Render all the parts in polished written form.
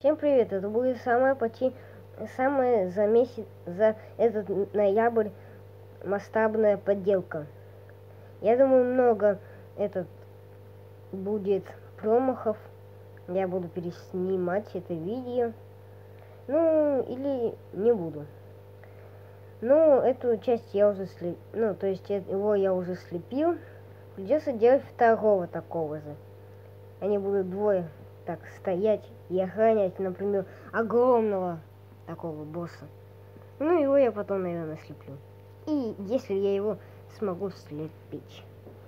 Всем привет! Это будет самая за этот ноябрь масштабная подделка. Я думаю, много этот будет промахов. Я буду переснимать это видео. Ну, или не буду. Ну, эту часть я уже слепил. Ну, то есть его я уже слепил. Придется делать второго такого же. Они будут двое так стоять и охранять, например, огромного такого босса. Ну, его я потом, наверное, слеплю. И если я его смогу слепить.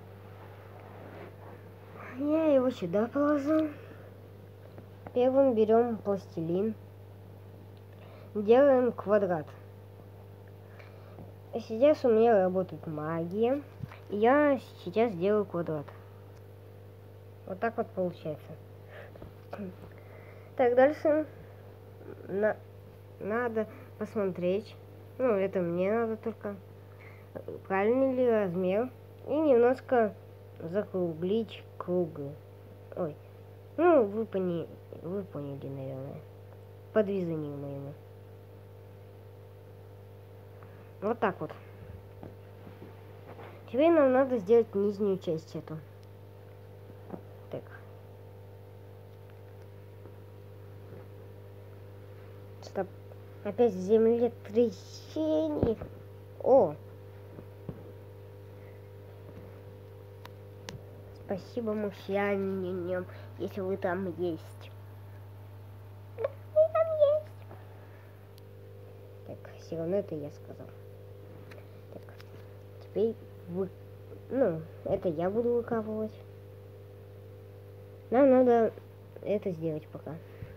Я его сюда положу. Первым берем пластилин. Делаем квадрат. Сейчас у меня работает магия. Я сейчас делаю квадрат. Вот так вот получается. Так, дальше надо посмотреть. Ну, это мне надо только. Правильный ли размер. И немножко закруглить круглый. Ой. Ну, вы поняли, наверное. По движению моему. Вот так вот. Теперь нам надо сделать нижнюю часть эту. Так. Стоп. Опять землетрясение. О! Спасибо, мусяниням, если вы там есть. Да, вы там есть. Так, все равно это я сказал. Так, теперь ну, это я буду выкапывать. Нам надо это сделать пока.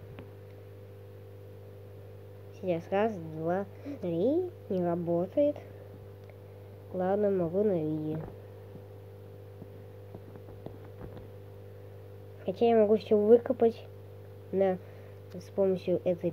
Сейчас раз, два, три. Не работает. Ладно, могу на видео. Хотя я могу все выкопать с помощью этой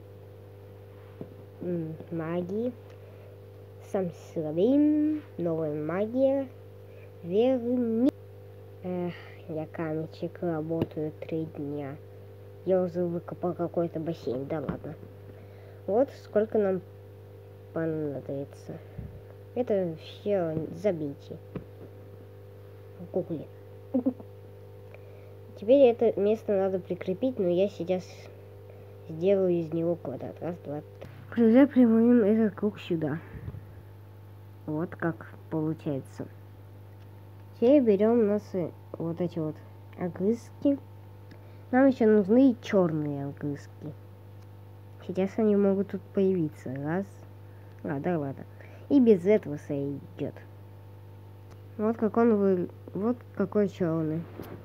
магии. Сам слабим. Новая магия. Верни. Я камечек работаю 3 дня. Я уже выкопал какой-то бассейн. Да ладно. Вот сколько нам понадобится. Это все забейте. В гугле. Теперь это место надо прикрепить, но я сейчас сделаю из него квадрат. Раз, два, три. Прикрепим этот круг сюда. Вот как получается. Теперь берем наши вот эти вот огрызки. Нам еще нужны черные огрызки. Сейчас они могут тут появиться. Раз. Да ладно. И без этого сойдет. Вот как он вот какой черный.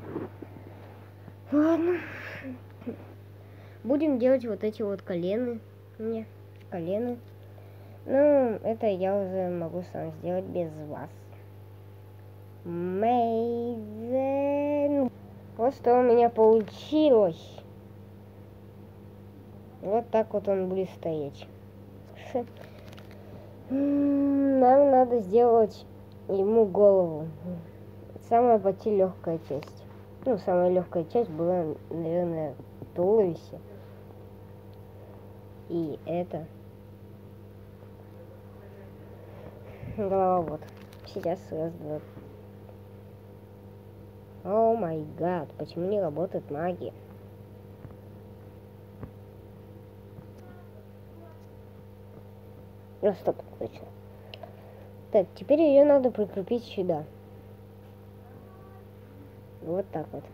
Ладно. Будем делать вот эти вот колены. Колены. Ну, это я уже могу сам сделать без вас. Мейзен. Вот что у меня получилось. Вот так вот он будет стоять. Нам надо сделать ему голову. Самая почти легкая часть. Ну, самая легкая часть была, наверное, туловище. И это. Голова вот. Сейчас раз, два. О май гад, почему не работает магия? Ну, стоп, точно. Так, теперь ее надо прикрепить сюда. Вот так вот.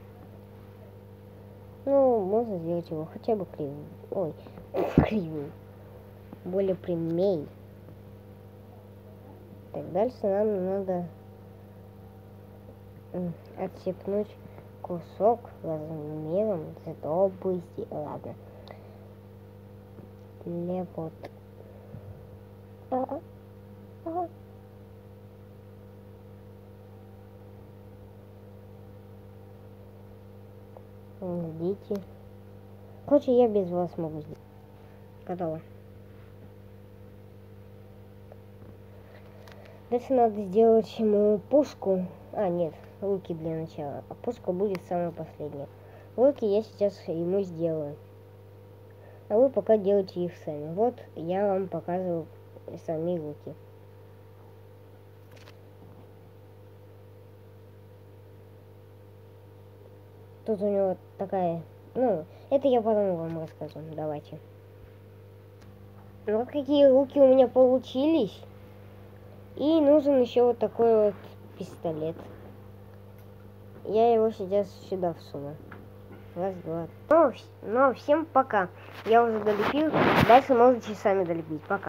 Ну, можно сделать его хотя бы кривым. Ой, кривым. Более прямей. Так, дальше нам надо отщепнуть кусок размером с этой области. Ладно. Лепот. Ждите. Короче, я без вас могу сделать. Готово. Дальше надо сделать ему пушку. Нет, руки для начала. А пушка будет самая последняя. Руки я сейчас ему сделаю. а вы пока делайте их сами. Вот я вам показываю сами луки. Тут у него такая, ну, это я потом вам расскажу, давайте. Ну вот какие луки у меня получились. И нужен еще вот такой вот пистолет. Я его сейчас сюда всуну. Раз, два. Ну, всем пока. Я уже долепил. Дальше можете сами долепить. Пока.